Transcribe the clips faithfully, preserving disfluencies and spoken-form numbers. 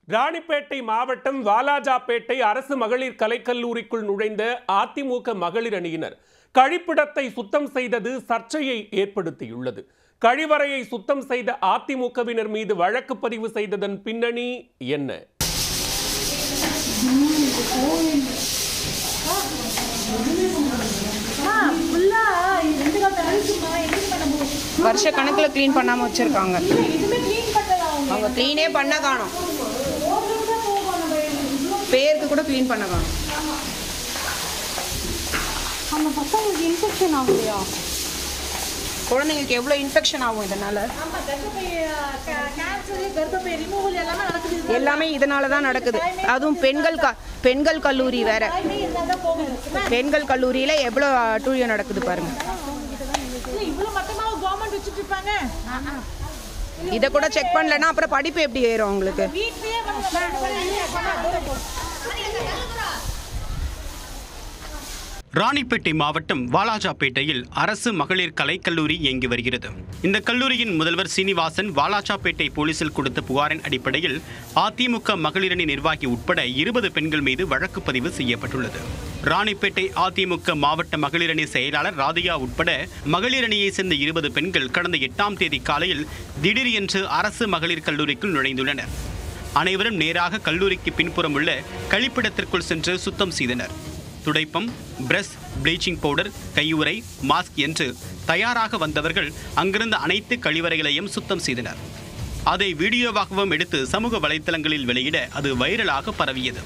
ராணிப்பேட்டை மாவட்டம் வாலாஜாபேட்டை அரசு மகளிர் கலைக்கல்லூரிக்குள் நுழைந்த அதிமுக மகளிர் அணியினர் கழிப்பிடத்தை சுத்தம் செய்தது சர்ச்சையை ஏற்படுத்தியுள்ளது. கழிவறையை சுத்தம் செய்த அதிமுகவினர் மீது வழக்கு பதிவு செய்ததன் பின்னணி என்ன? வருஷ கணக்கில் க்ளீன் பண்ணாமல் வச்சுருக்காங்க. அவங்க க்ளீனே பண்ண காணோம். பேருக்கு கூட க்ளீன் பண்ண காணோம். அந்த பசங்களுக்கு இன்ஃபெக்ஷன் ஆகுலையா? குழந்தைங்களுக்கு எவ்வளோ இன்ஃபெக்ஷன் ஆகும் இதனால? எல்லாமே இதனால தான் நடக்குது. அதுவும் பெண்கள் க பெண்கள் கல்லூரி வேற. பெண்கள் கல்லூரியில் எவ்வளோ அட்டூழியம் நடக்குது பாருங்க. இதை கூட செக் பண்ணலன்னா அப்புறம் படிப்பு எப்படி ஏறும் அவங்களுக்கு? ராணிப்பேட்டை மாவட்டம் வாலாஜாபேட்டையில் அரசு மகளிர் கலைக்கல்லூரி இயங்கி வருகிறது. இந்த கல்லூரியின் முதல்வர் சீனிவாசன் வாலாஜாபேட்டை போலீசில் கொடுத்த புகாரின் அடிப்படையில் அதிமுக மகளிரணி நிர்வாகி உட்பட இருபது பெண்கள் மீது வழக்கு பதிவு செய்யப்பட்டுள்ளது. ராணிப்பேட்டை அதிமுக மாவட்ட மகளிரணி செயலாளர் ராதியா உட்பட மகளிரணியை சேர்ந்த இருபது பெண்கள் கடந்த எட்டாம் தேதி காலையில் திடீர் என்று அரசு மகளிர் கல்லூரிக்குள் நுழைந்துள்ளனர். அனைவரும் நேராக கல்லூரிக்கு பின்புறம் உள்ள கழிப்பிடத்திற்குள் சென்று சுத்தம் செய்தனர். துடைப்பம், பிரஷ், ப்ளீச்சிங் பவுடர், கையுறை, மாஸ்க் என்று தயாராக வந்தவர்கள் அங்கிருந்த அனைத்து கழிவறைகளையும் சுத்தம் செய்தனர். அதை வீடியோவாகவும் எடுத்து சமூக வலைத்தளங்களில் வெளியிட அது வைரலாக பரவியது.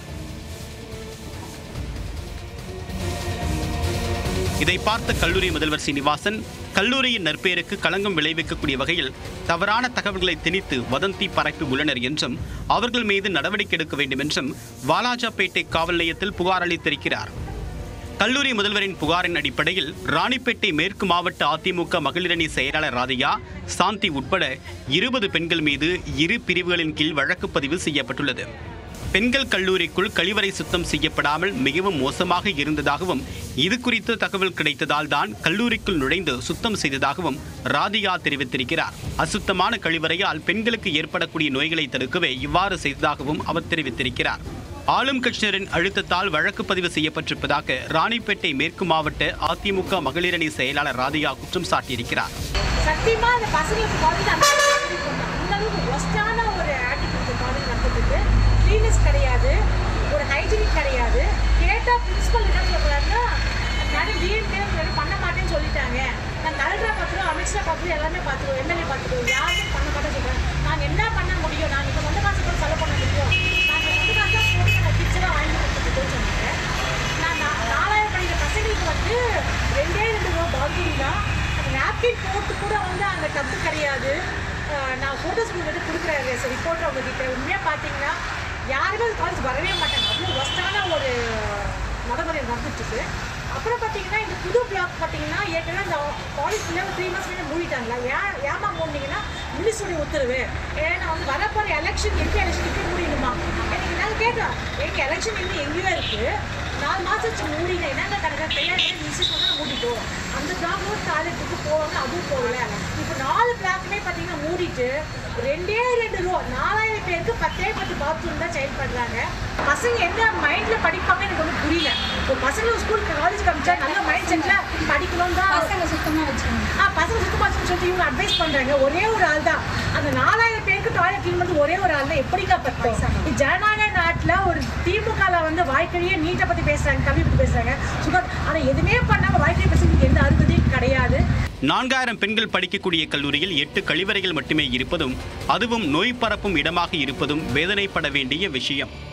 இதை பார்த்த கல்லூரி முதல்வர் சீனிவாசன் கல்லூரியின் நற்பெயருக்கு களங்கம் விளைவிக்கக்கூடிய வகையில் தவறான தகவல்களை திணித்து வதந்தி பரப்பி உள்ளனர் என்றும் அவர்கள் மீது நடவடிக்கை எடுக்க வேண்டும் என்றும் வாலாஜாபேட்டை காவல் நிலையத்தில் புகார் அளித்திருக்கிறார். கல்லூரி முதல்வரின் புகாரின் அடிப்படையில் ராணிப்பேட்டை மேற்கு மாவட்ட அதிமுக மகளிரணி செயலாளர் ராதியா, சாந்தி உட்பட இருபது பெண்கள் மீது இரு பிரிவுகளின் கீழ் வழக்கு பதிவு செய்யப்பட்டுள்ளது. பெண்கள் கல்லூரிக்குள் கழிவறை சுத்தம் செய்யப்படாமல் மிகவும் மோசமாக இருந்ததாகவும் இது குறித்து தகவல் கிடைத்ததால் தான் கல்லூரிக்குள் நுழைந்து சுத்தம் செய்ததாகவும் ராதியா தெரிவித்திருக்கிறார். அசுத்தமான கழிவறையால் பெண்களுக்கு ஏற்படக்கூடிய நோய்களை தடுக்கவே இவ்வாறு செய்ததாகவும் அவர் தெரிவித்திருக்கிறார். ஆளும் கட்சியினரின் அழுத்தத்தால் வழக்கு பதிவு செய்யப்பட்டிருப்பதாக ராணிப்பேட்டை மேற்கு மாவட்ட அதிமுக மகளிரணி செயலாளர் ராதியா குற்றம் சாட்டியிருக்கிறார். கிடையாது, ஒரு ஹைஜீனிக் கிடையாது. கேட்டால் பிரின்சிபல் என்ன சொல்கிறாருன்னா, மேடம் டிஎன்கே பண்ண மாட்டேன்னு சொல்லிட்டாங்க. நான் கலெக்டரை பார்த்துருவோம், அமைச்சரை பார்த்துருவோம், எல்லாமே பார்த்துருவோம், எம்எல்ஏ பார்த்துருவோம், யாருமே பண்ண மாட்டேன்னு சொல்கிறேன். நாங்கள் என்ன பண்ண முடியும்? நாங்கள் இப்போ சொந்த காசு கூட செலவு பண்ண முடியும். நாங்கள் சொந்த காசாக போட்டு நான் கிச்சனாக வாங்கி கொடுத்துட்டு சொன்னேன். நான் நாலாயிரம் படிக்கிற பசங்களுக்கு வந்து ரெண்டே ரெண்டு ரூபா பால்கனி தான். அந்த நாப்கின் போட்டு கூட வந்து அந்த டப்பு கிடையாது. நான் ஃபோட்டோஸ் உங்களுக்கு கொடுக்குறேன் சார் ரிப்போர்ட் அவங்ககிட்ட. உண்மையாக பார்த்தீங்கன்னா யாருமே அது காலேஜ் வரவே மாட்டாங்க. அவ்வளோ ஒஸ்டான ஒரு நடைமுறை நடந்துட்டுருக்கு. அப்புறம் பார்த்தீங்கன்னா இந்த புது பிளாக் பார்த்தீங்கன்னா ஏற்கனவே அந்த காலேஜ் ஃபுல்லாக த்ரீ மந்த்ஸ்லேயே மூடிட்டாங்களா? ஏன் ஏமா மூடினீங்கன்னா மினிஸ்டருடைய உத்தரவு. ஏன்னா வந்து வரப்போகிற எலெக்ஷன் எந்த எலெக்ஷன் இப்போ மூடிடுமா? எனக்கு நாங்கள் கேட்டோம், எங்கள் எலெக்ஷன் இன்னும் எங்கேயோ இருக்குது, நாலு மாதம் வச்சு மூடினா என்னங்க கணக்காக கையாளி மினிஸ்டர் தான் மூடிட்டோம். அந்த பிளாக்கும் டாய்லெட்டுக்கு போவாங்க, அதுவும் போகல. இப்போ நாலு பிளாக்குமே பார்த்தீங்கன்னா மூடிட்டு ரெண்டே ரெண்டு ரூபா நாலாயிரம் பேருக்கு பத்தே பத்து பாத்ரூம் தான் செயல்படுறாங்க. பசங்க எந்த மைண்டில் படிப்பாங்க எனக்கு ஒன்றும் புரியல. இப்போ பசங்க ஸ்கூலுக்கு காலேஜுக்கு அனுப்பிச்சா நல்ல மைண்ட் செட்டில் படிக்கணும் தான் பசங்க சுத்தமாக வச்சுக்கணும். ஆ பசங்க சுத்தமாக வச்சுன்னு சொல்லிட்டு இவங்க அட்வைஸ் பண்ணுறாங்க. ஒரே ஒரு ஆள் தான் அந்த நாலாயிரம் பேருக்கு டாய்லெட் க்ளீன் பண்ணி ஒரே ஒரு ஆள் தான் எப்படிக்கா பத்தோம்? ஜனநாயக நாட்டில் ஒரு திமுகவில் வந்து வாய்க்கழியே நீட்டை பற்றி பேசுகிறாங்க, கல்வி பற்றி பேசுகிறாங்க, சுகர். ஆனால் எதுவுமே பண்ணாமல் வாய்க்கழி பேசுறதுக்கு எந்த அருகதையும் கிடையாது. நான்காயிரம் பெண்கள் படிக்கக்கூடிய கல்லூரியில் எட்டு கழிவறைகள் மட்டுமே இருப்பதும் அதுவும் நோய் பரப்பும் இடமாக இருப்பதும் வேதனைப்பட வேண்டிய விஷயம்.